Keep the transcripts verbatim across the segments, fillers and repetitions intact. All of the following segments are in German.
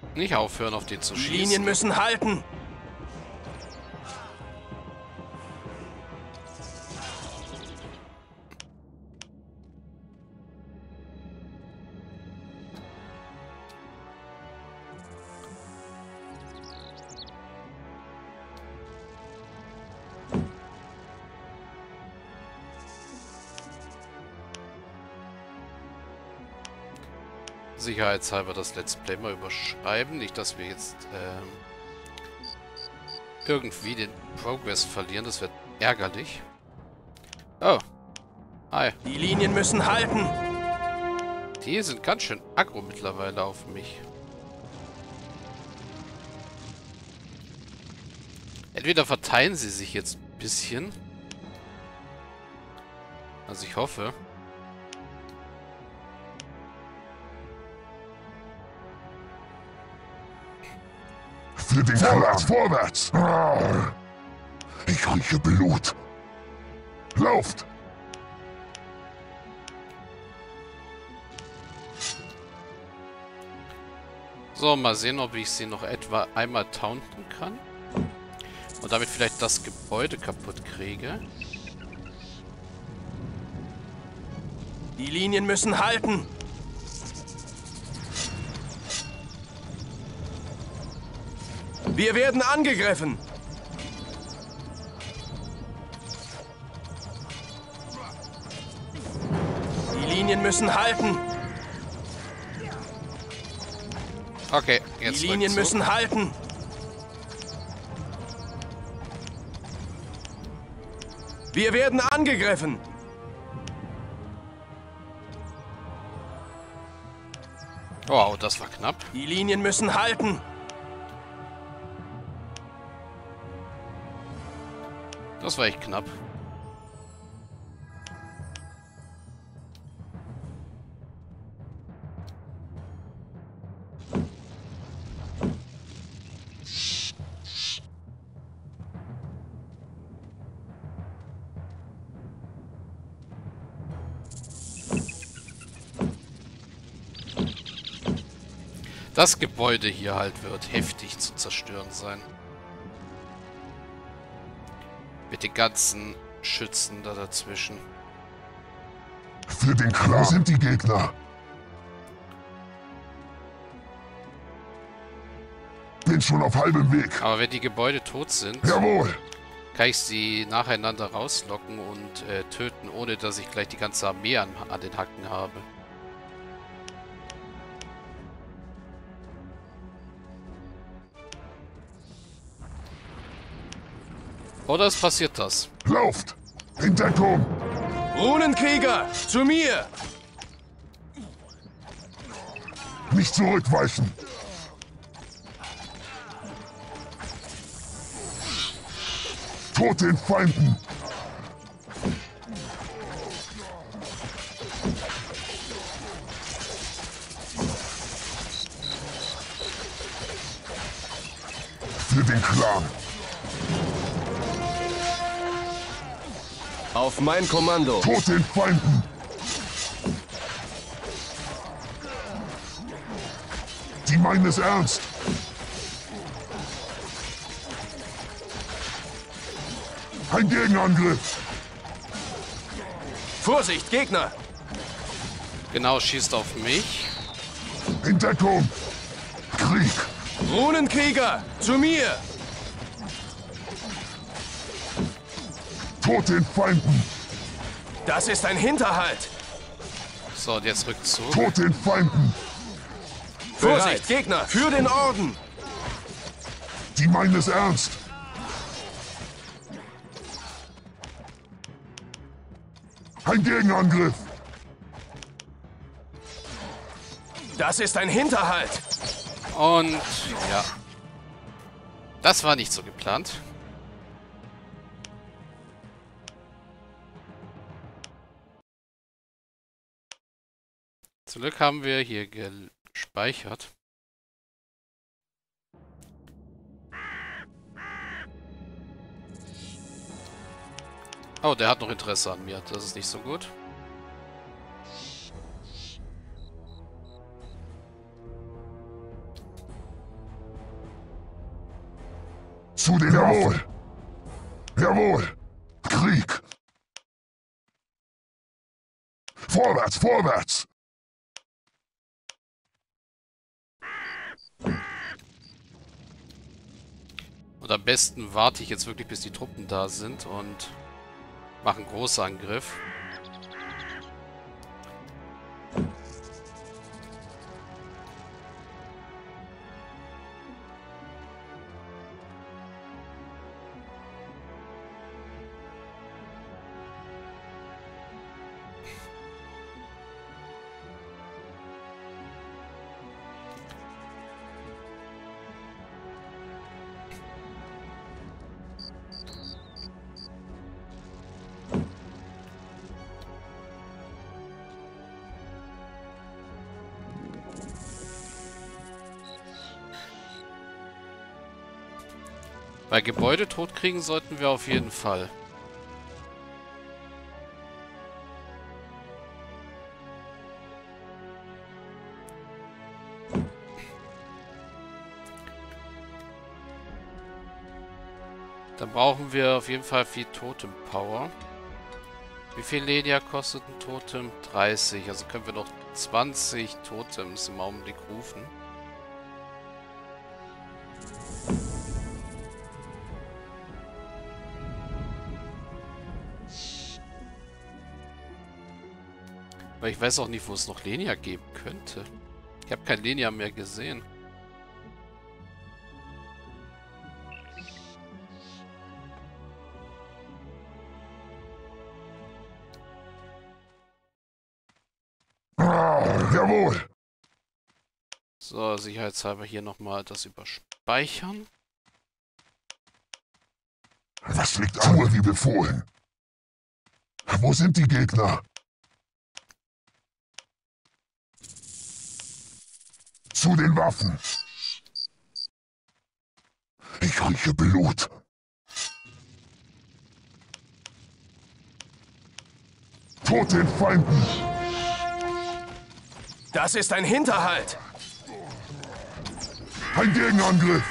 Nicht aufhören, auf den zu Die schießen. Linien müssen halten. Sicherheitshalber das Let's Play mal überschreiben. Nicht, dass wir jetzt ähm, irgendwie den Progress verlieren. Das wird ärgerlich. Oh. Hi. Die Linien müssen halten. Die sind ganz schön aggro mittlerweile auf mich. Entweder verteilen sie sich jetzt ein bisschen. Also ich hoffe. Für den Vorwärts, vorwärts! Ah, ich rieche Blut. Lauft! So, mal sehen, ob ich sie noch etwa einmal taunten kann. Und damit vielleicht das Gebäude kaputt kriege. Die Linien müssen halten. Wir werden angegriffen. Die Linien müssen halten. Okay, jetzt Die Linien Rückzug. müssen halten. Wir werden angegriffen. Wow, das war knapp. Die Linien müssen halten. Das war echt knapp. Das Gebäude hier halt wird heftig zu zerstören sein. Mit den ganzen Schützen da dazwischen. Für den Clan. Wo sind die Gegner? Bin schon auf halbem Weg. Aber wenn die Gebäude tot sind, Jawohl. kann ich sie nacheinander rauslocken und äh, töten, ohne dass ich gleich die ganze Armee an, an den Hacken habe. Oder es passiert das. Lauft! In Deckung! Runenkrieger, zu mir! Nicht zurückweichen! Tod den Feinden! Für den Clan! Auf mein Kommando. Tod den Feinden! Die meinen es ernst! Ein Gegenangriff! Vorsicht, Gegner! Genau, schießt auf mich. In Deckung! Krieg! Runenkrieger, zu mir! Tod den Feinden! Das ist ein Hinterhalt! So, und jetzt Rückzug. Tod den Feinden! Vorsicht, Gegner, für den Orden! Die meinen es ernst! Ein Gegenangriff! Das ist ein Hinterhalt! Und ja. Das war nicht so geplant. Zum Glück haben wir hier gespeichert. Oh, der hat noch Interesse an mir. Das ist nicht so gut. Zu den Jawohl! Jawohl! Krieg! Vorwärts, vorwärts! Und am besten warte ich jetzt wirklich, bis die Truppen da sind und mache einen Großangriff. Bei Gebäude totkriegen sollten wir auf jeden Fall. Dann brauchen wir auf jeden Fall viel Totem Power. Wie viel Lenia kostet ein Totem? dreißig. Also können wir noch zwanzig Totems im Augenblick rufen. Weil ich weiß auch nicht, wo es noch Lenia geben könnte. Ich habe kein Lenia mehr gesehen. Ah, jawohl! So, sicherheitshalber hier nochmal das überspeichern. Was liegt an? Tue wie befohlen. Wo sind die Gegner? Zu den Waffen! Ich rieche Blut. Tod den Feinden! Das ist ein Hinterhalt! Ein Gegenangriff!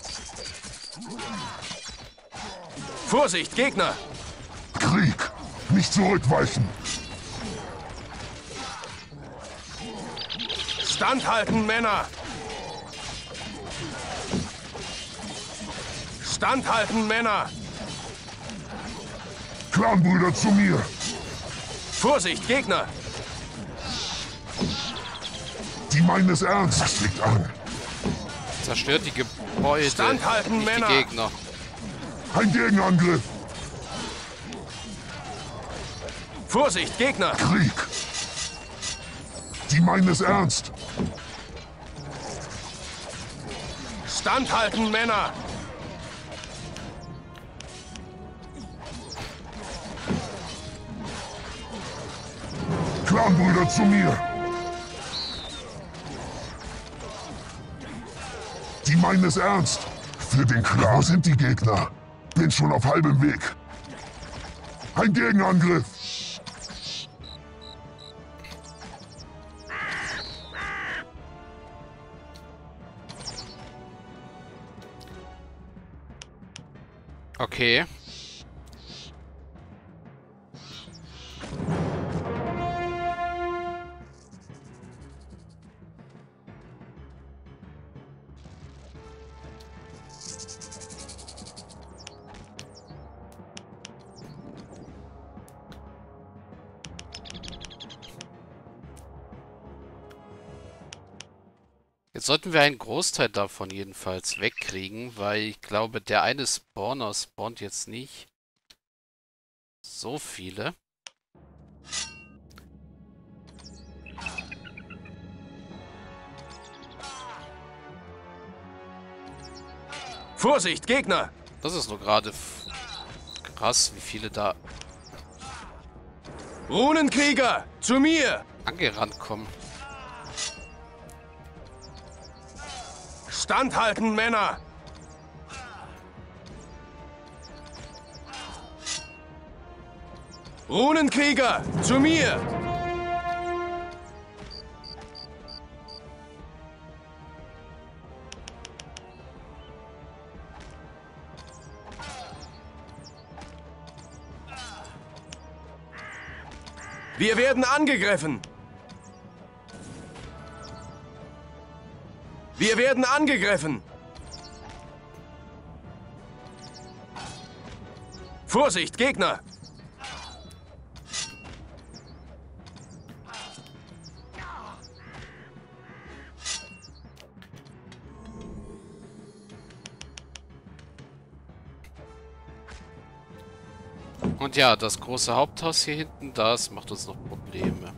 Vorsicht, Gegner! Krieg! Nicht zurückweichen! Standhalten, Männer! Standhalten, Männer! Clanbrüder zu mir! Vorsicht, Gegner! Die meinen es ernst. Das liegt an. Zerstört die Gebäude, Standhalten, nicht Männer! die Gegner. Ein Gegenangriff! Vorsicht, Gegner! Krieg! Die meinen es ernst. Standhalten, Männer! Clanbrüder zu mir! Die meinen es ernst. Für den Clan. Wo sind die Gegner? Bin schon auf halbem Weg. Ein Gegenangriff! Okay. Jetzt sollten wir einen Großteil davon jedenfalls wegkriegen, weil ich glaube, der eine Spawner spawnt jetzt nicht so viele. Vorsicht, Gegner! Das ist nur gerade krass, wie viele da Runenkrieger, zu mir! angerannt kommen. Standhalten, Männer! Runenkrieger, zu mir! Wir werden angegriffen! Wir werden angegriffen! Vorsicht, Gegner! Und ja, das große Haupthaus hier hinten, das macht uns noch Probleme.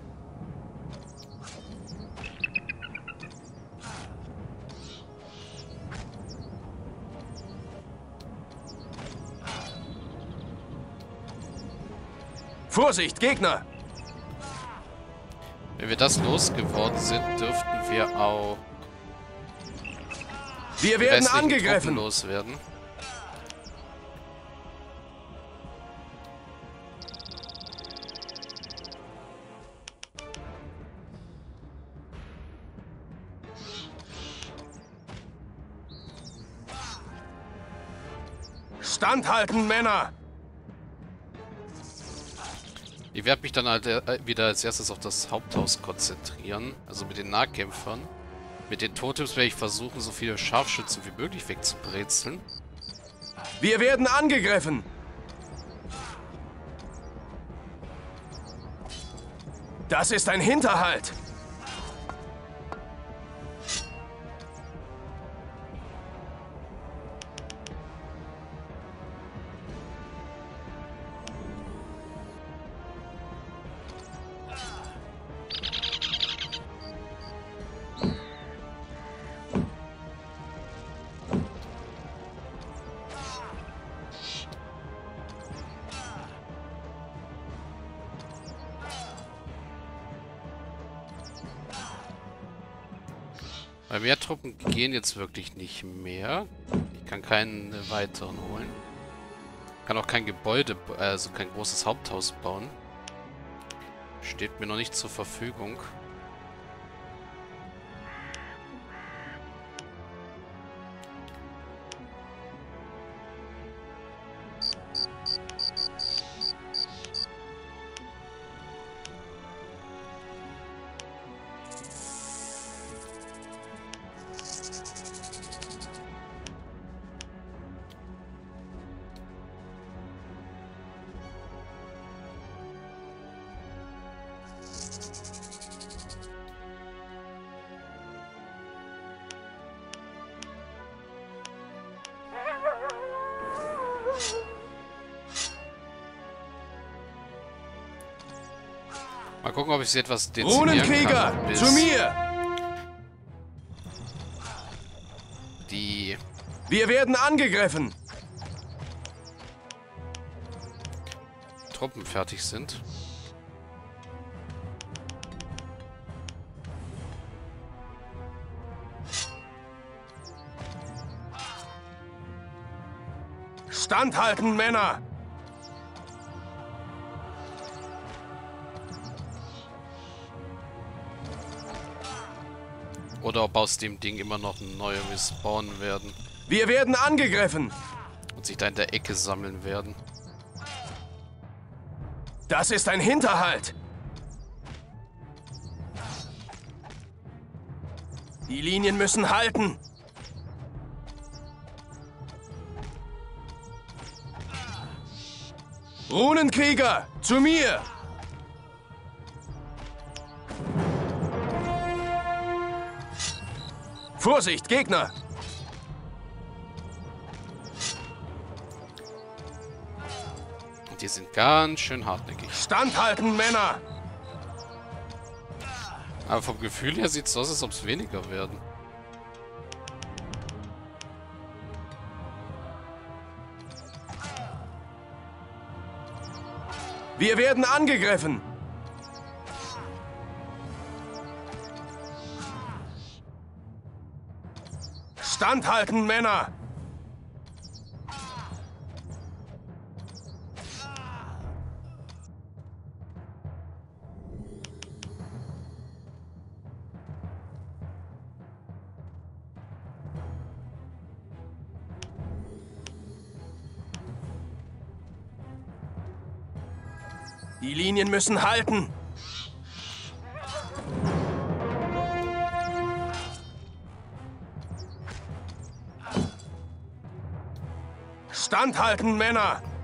Vorsicht, Gegner! Wenn wir das losgeworden sind, dürften wir auch Wir die werden restlichen angegriffen! Truppen loswerden. Standhalten, Männer! Ich werde mich dann halt äh, wieder als erstes auf das Haupthaus konzentrieren, also mit den Nahkämpfern. Mit den Totems werde ich versuchen, so viele Scharfschützen wie möglich wegzubrezeln. Wir werden angegriffen! Das ist ein Hinterhalt! Weil mehr Truppen gehen jetzt wirklich nicht mehr. Ich kann keinen weiteren holen. Ich kann auch kein Gebäude, also kein großes Haupthaus bauen. Steht mir noch nicht zur Verfügung. Mal gucken, ob ich sie etwas dezimieren Runenkrieger, kann. Bis zu mir! die Wir werden angegriffen! Truppen fertig sind. Standhalten, Männer! Oder ob aus dem Ding immer noch neue respawnen werden. Wir werden angegriffen! Und sich da in der Ecke sammeln werden. Das ist ein Hinterhalt! Die Linien müssen halten! Runenkrieger, zu mir! Vorsicht, Gegner! Und die sind ganz schön hartnäckig. Standhalten, Männer! Aber vom Gefühl her sieht es aus, als ob es weniger werden. Wir werden angegriffen! Standhalten, Männer! Die Linien müssen halten! Standhalten, Männer!